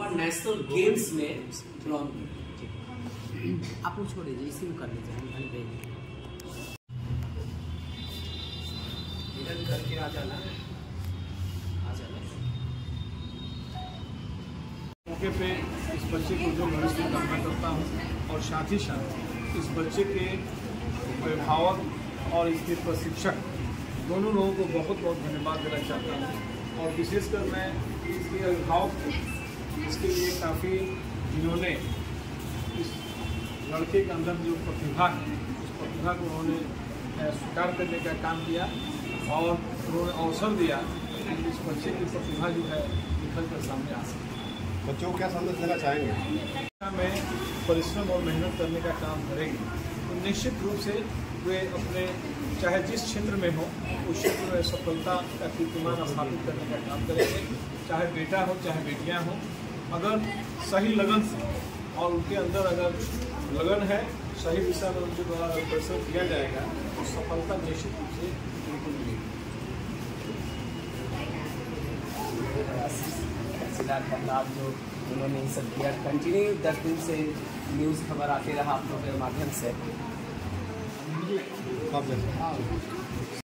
और national games में bronze. आप छोड़ दीजिए, इसी में कर लीजिए, हम भेज देंगे। इधर करके आ जाना। मौके पे इस बच्चे को जो भविष्य कामना करता हूँ और साथ ही साथ इस बच्चे के अभिभावक और इसके प्रशिक्षक दोनों लोगों को बहुत बहुत धन्यवाद देना चाहता हूँ। और विशेषकर मैं इसके अभिभावक को इसके लिए काफ़ी इन्होंने इस लड़के के अंदर जो प्रतिभा है उस प्रतिभा को उन्होंने स्वीकार करने का काम किया और उन्होंने अवसर दिया कि इस बच्चे की प्रतिभा जो है निकल कर सामने आ सके। बच्चों को क्या संदेश देना चाहेंगे? में परिश्रम और मेहनत करने का काम करेंगे तो निश्चित रूप से वे अपने चाहे जिस क्षेत्र में हो उस क्षेत्र में सफलता का कीर्तिमान स्थापित करने का काम करेंगे। चाहे बेटा हो चाहे बेटियां हो, अगर सही लगन से और उनके अंदर अगर लगन है, सही दिशा में उनके द्वारा अगर परिश्रम किया जाएगा तो सफलता निश्चित रूप से उनको मिलेगी। जो उन्होंने ये सब किया, कंटिन्यू 10 दिन से न्यूज़ खबर आती रहा आप लोगों के माध्यम से।